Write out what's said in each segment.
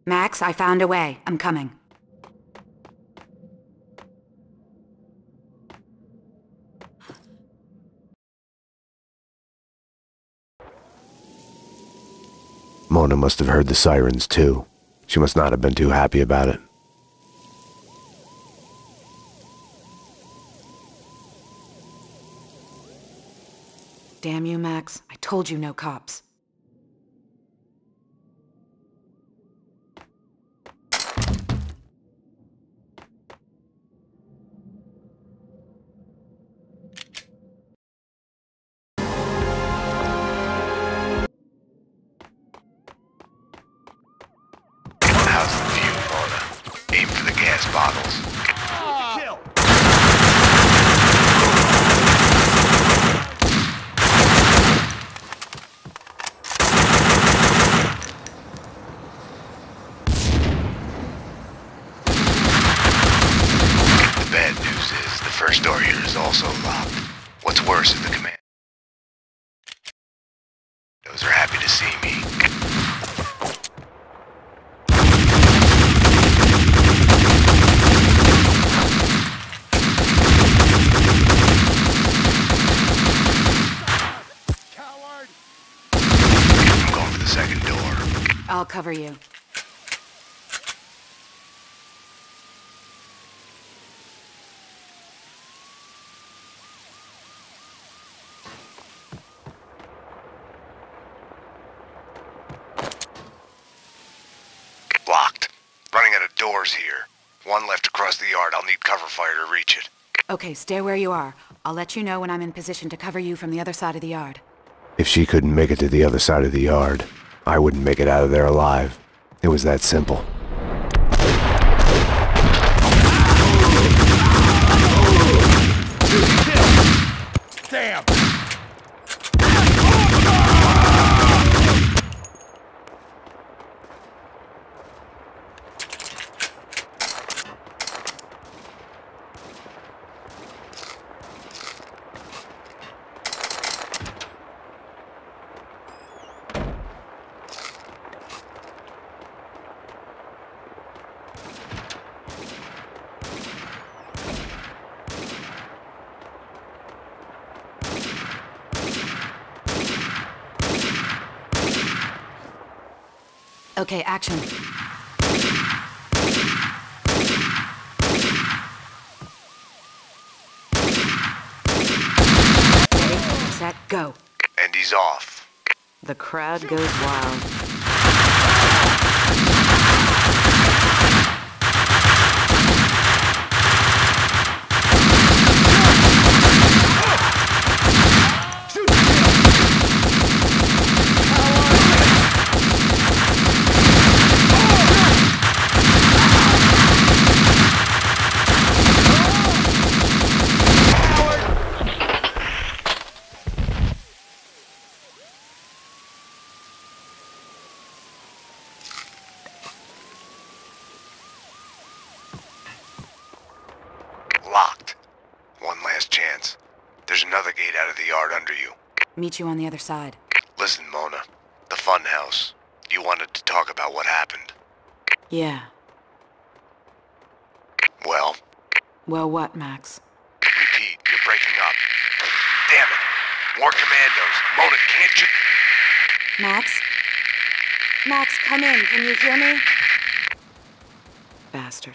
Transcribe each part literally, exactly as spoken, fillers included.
Max, I found a way. I'm coming. Mona must have heard the sirens too. She must not have been too happy about it. Damn you, Max. I told you no cops. How's the view, Mona? Aim for the gas bottles. Kill! The bad news is the first door here is also locked. What's worse is the command. Those are happy to see me. I'm going for the second door. I'll cover you. Locked. Running out of doors here. One left across the yard. I'll need cover fire to reach it. Okay, stay where you are. I'll let you know when I'm in position to cover you from the other side of the yard. If she couldn't make it to the other side of the yard, I wouldn't make it out of there alive. It was that simple. Damn! Okay, action. Ready, set, go. And he's off. The crowd goes wild. Locked. One last chance. There's another gate out of the yard under you. Meet you on the other side. Listen, Mona. The fun house. You wanted to talk about what happened. Yeah. Well, Well, what, Max? repeat. You're breaking up. Damn it. More commandos. Mona, can't you... Max? Max, come in. Can you hear me? Bastard.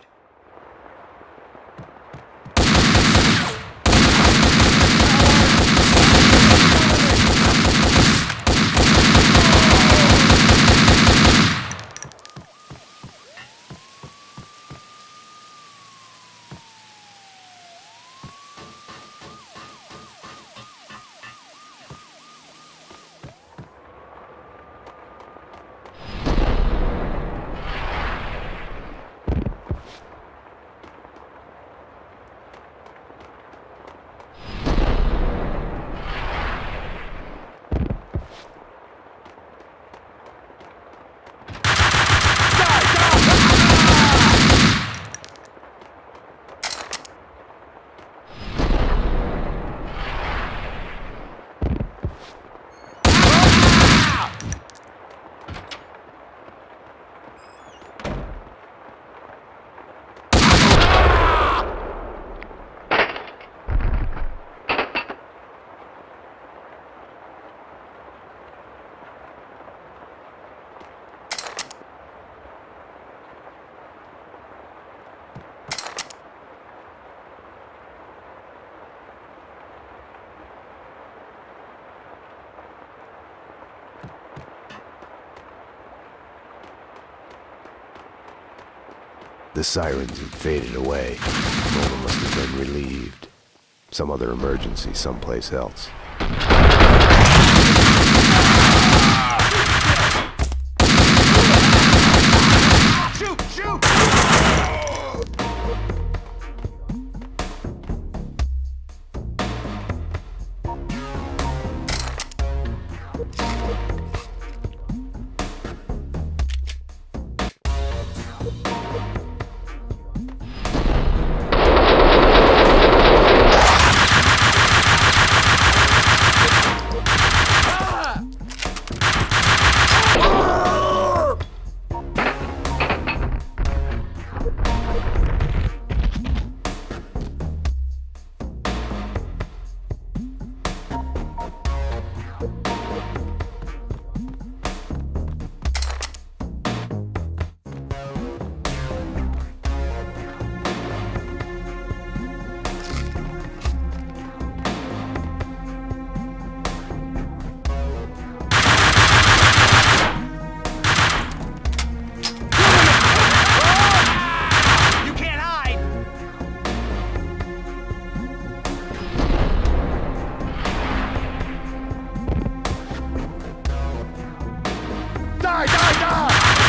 the sirens had faded away. Mona must have been relieved. Some other emergency someplace else. Shoot! Shoot! Die, die, die!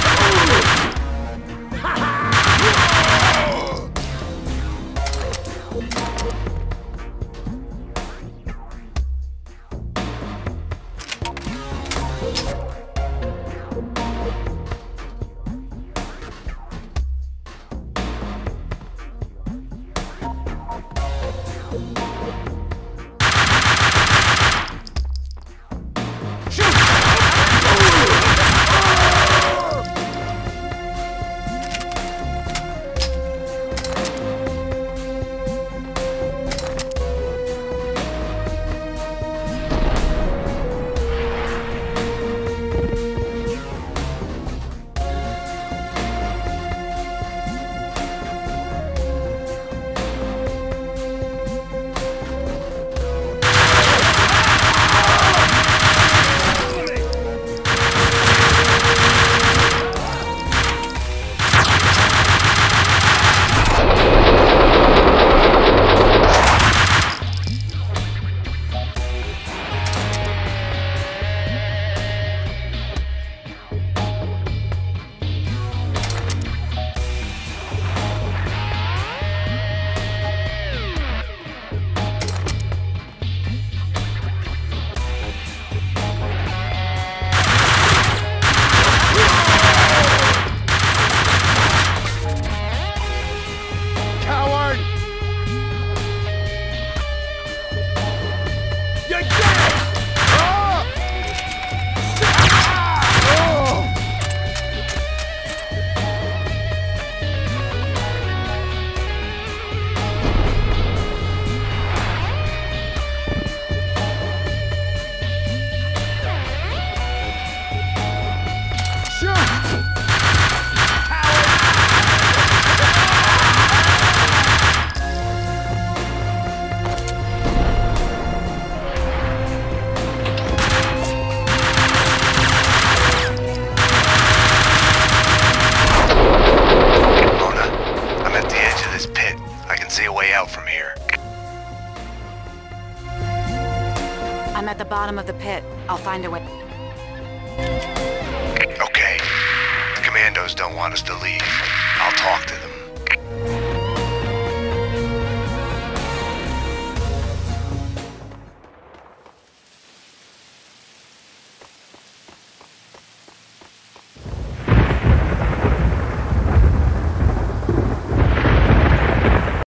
I'm at the bottom of the pit. I'll find a way. Okay. The commandos don't want us to leave. I'll talk to them.